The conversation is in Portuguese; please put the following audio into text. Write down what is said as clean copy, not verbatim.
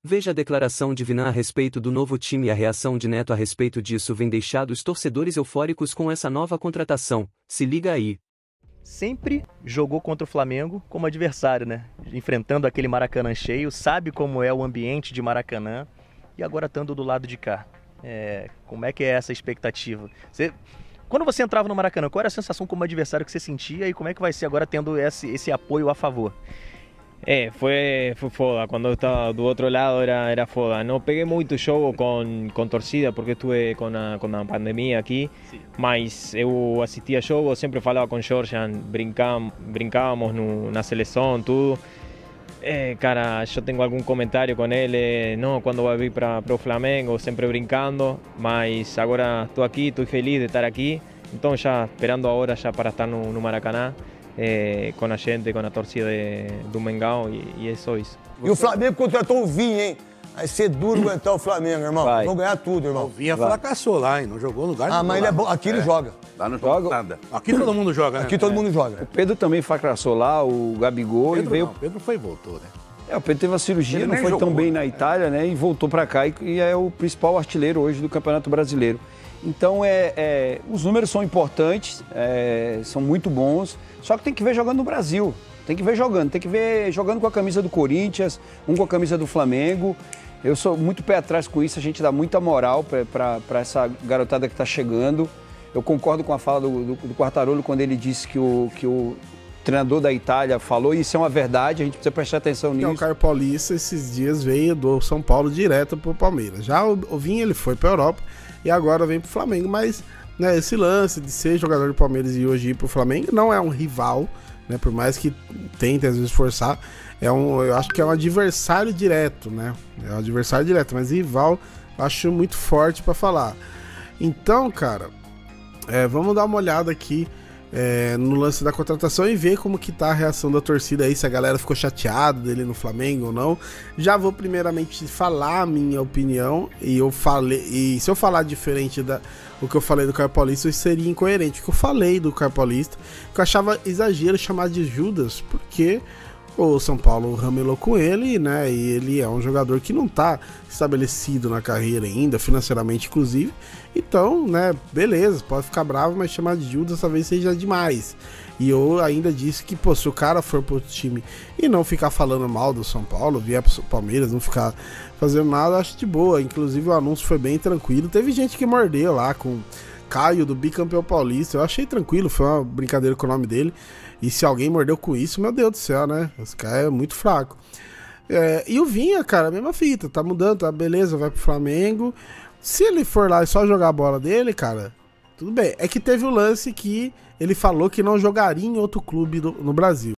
Veja a declaração de Vinan a respeito do novo time e a reação de Neto a respeito disso vem deixado os torcedores eufóricos com essa nova contratação. Se liga aí. Sempre jogou contra o Flamengo como adversário, né? Enfrentando aquele Maracanã cheio, sabe como é o ambiente de Maracanã e agora estando do lado de cá. Como é que é essa expectativa? Quando você entrava no Maracanã, qual era a sensação como adversário que você sentia e como é que vai ser agora tendo esse apoio a favor? Fue foda, cuando eu estaba do outro lado era foda. No pegué muito jogo com torcida porque estuve com a pandemia aqui, mas eu assistia jogo, sempre falava com Georgian, brincávamos na seleção, tudo. Cara, eu tenho algum comentário com ele, não, quando vai vir para o Flamengo, sempre brincando, mas agora estou aqui, estou feliz de estar aqui, então já esperando a hora já para estar no Maracanã. Com a gente, com a torcida do Mengão e é só isso. E o Flamengo contratou o Vinha, hein? Vai ser duro aguentar o Flamengo, irmão. Vão ganhar tudo, irmão. O Vinha fracassou lá, hein? Não jogou no lugar. Mas ele é bom. Aqui ele joga. Lá não joga nada. Aqui todo mundo joga, né? Aqui todo mundo joga. O Pedro também fracassou lá, o Gabigol. Pedro e veio... não, Pedro foi e voltou, né? O Pedro teve uma cirurgia, não foi tão bem na Itália, né? E voltou pra cá e é o principal artilheiro hoje do Campeonato Brasileiro. Então, os números são importantes, são muito bons, só que tem que ver jogando no Brasil. Tem que ver jogando com a camisa do Corinthians, com a camisa do Flamengo. Eu sou muito pé atrás com isso, a gente dá muita moral para essa garotada que está chegando. Eu concordo com a fala do Quartarolo quando ele disse que o treinador da Itália falou, e isso é uma verdade, a gente precisa prestar atenção nisso. O Caio Paulista, esses dias, veio do São Paulo direto pro Palmeiras. Já o Vinha, ele foi pra Europa e agora vem pro Flamengo, mas né, esse lance de ser jogador do Palmeiras e hoje ir pro Flamengo não é um rival, né, por mais que tente às vezes forçar, eu acho que é um adversário direto, né? É um adversário direto, mas rival eu acho muito forte pra falar. Então, cara, vamos dar uma olhada aqui no lance da contratação e ver como que tá a reação da torcida aí, se a galera ficou chateada dele no Flamengo ou não. Já vou primeiramente falar a minha opinião, e se eu falar diferente do que eu falei do Caio Paulista, isso seria incoerente. O que eu falei do Caio Paulista, que eu achava exagero chamar de Judas, porque o São Paulo ramelou com ele, né, e ele é um jogador que não tá estabelecido na carreira ainda, financeiramente inclusive, então, né, beleza, pode ficar bravo, mas chamar de Judas talvez seja demais. E eu ainda disse que, pô, se o cara for pro time e não ficar falando mal do São Paulo, vier pro Palmeiras, não ficar fazendo nada, acho de boa. Inclusive o anúncio foi bem tranquilo, teve gente que mordeu lá com Caio do bicampeão paulista, eu achei tranquilo, foi uma brincadeira com o nome dele. E se alguém mordeu com isso, meu Deus do céu, né? Esse cara é muito fraco. E o Vinha, cara, a mesma fita, tá mudando, tá beleza, vai pro Flamengo. Se ele for lá e só jogar a bola dele, cara, tudo bem. É que teve o lance que ele falou que não jogaria em outro clube no Brasil.